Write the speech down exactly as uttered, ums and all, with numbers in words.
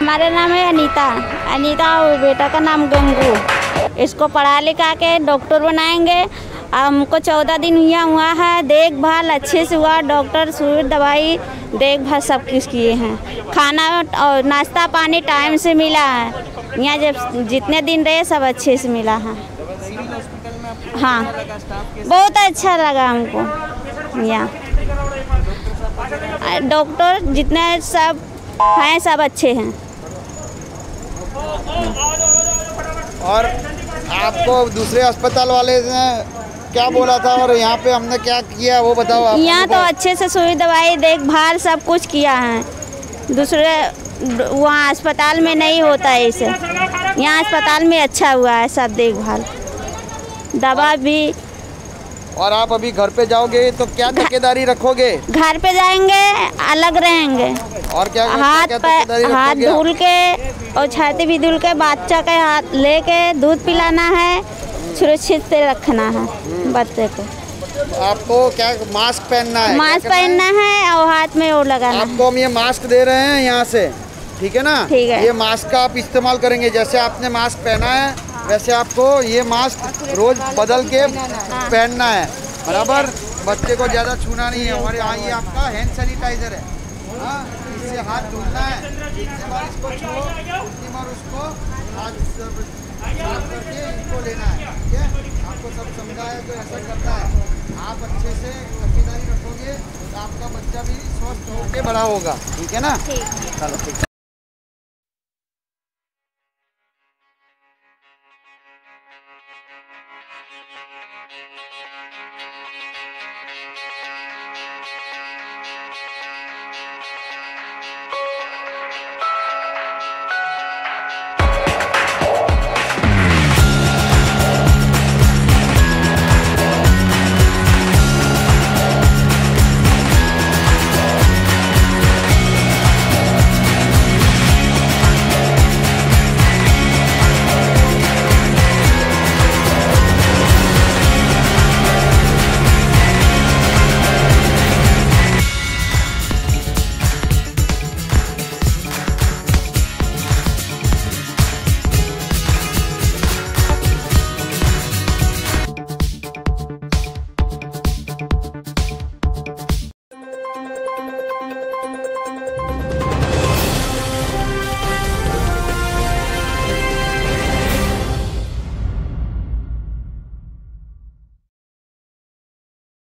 हमारा नाम है अनीता। अनीता और बेटा का नाम गंगू। इसको पढ़ा लिखा के डॉक्टर बनाएंगे। हमको चौदह दिन हुआ हुआ है, देखभाल अच्छे से हुआ। डॉक्टर सुई दवाई देखभाल सब कुछ किए हैं। खाना और नाश्ता पानी टाइम से मिला है। यहाँ जब जितने दिन रहे सब अच्छे से मिला है। हाँ, बहुत अच्छा लगा हमको। यहाँ डॉक्टर जितने सब हैं सब अच्छे हैं। और आपको दूसरे अस्पताल वाले ने क्या बोला था और यहाँ पे हमने क्या किया वो बताओ। यहाँ तो अच्छे से सुई दवाई देखभाल सब कुछ किया है। दूसरे वहाँ अस्पताल में नहीं होता है इसे। यहाँ अस्पताल में अच्छा हुआ है सब देखभाल, दवा भी। और आप अभी घर पे जाओगे तो क्या तकेदारी रखोगे? घर पे जाएंगे अलग रहेंगे। और क्या हाथ पे हाथ धुल के और छाती भी धुल के बच्चा के हाथ लेके दूध पिलाना है, सुरक्षित से रखना है बच्चे को। आपको क्या मास्क पहनना है? मास्क पहनना है और हाथ में वो लगाना है। आपको हम ये मास्क दे रहे हैं यहाँ से, ठीक है ना? ठीक है। ये मास्क का आप इस्तेमाल करेंगे। जैसे आपने मास्क पहना है वैसे आपको ये मास्क रोज बदल के पहनना है, बराबर। बच्चे को ज़्यादा छूना नहीं है। हमारे यहाँ ये आपका हैंड सैनिटाइजर है, हाँ, इससे हाथ धुलना है। एक बार इसको छुओ, दूसरी बार उसको हाथ साफ करके इसको लेना है, ठीक है? आपको सब समझाया तो ऐसा करना है। आप अच्छे से तकेदारी रखोगे तो आपका बच्चा भी स्वस्थ होकर बड़ा होगा, ठीक है ना? चलो ठीक है।